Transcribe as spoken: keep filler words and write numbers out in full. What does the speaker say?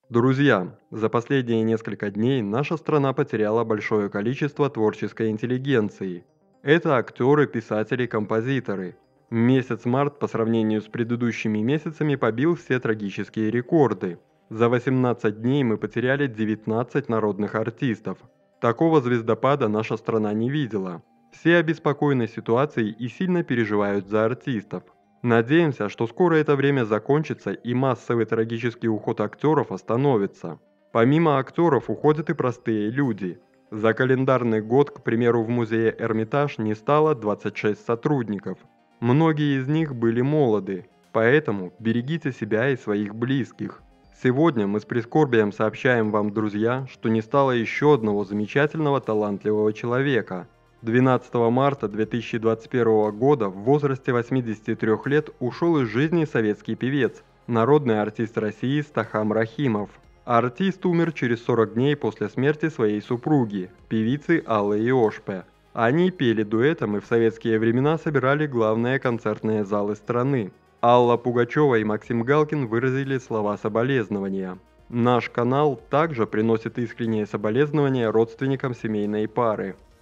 Друзья, за последние несколько дней наша страна потеряла большое количество творческой интеллигенции. Это актеры, писатели, композиторы. Месяц март по сравнению с предыдущими месяцами побил все трагические рекорды. За восемнадцать дней мы потеряли девятнадцать народных артистов. Такого звездопада наша страна не видела. Все обеспокоены ситуацией и сильно переживают за артистов. Надеемся, что скоро это время закончится и массовый трагический уход актеров остановится. Помимо актеров уходят и простые люди. За календарный год, к примеру, в музее Эрмитаж не стало двадцать шесть сотрудников. Многие из них были молоды, поэтому берегите себя и своих близких. Сегодня мы с прискорбием сообщаем вам, друзья, что не стало еще одного замечательного талантливого человека. двенадцатого марта две тысячи двадцать первого года в возрасте восьмидесяти трёх лет ушел из жизни советский певец, народный артист России Стахам Рахимов. Артист умер через сорок дней после смерти своей супруги, певицы Аллы Иошпе. Они пели дуэтом и в советские времена собирали главные концертные залы страны. Алла Пугачева и Максим Галкин выразили слова соболезнования. Наш канал также приносит искренние соболезнования родственникам семейной пары.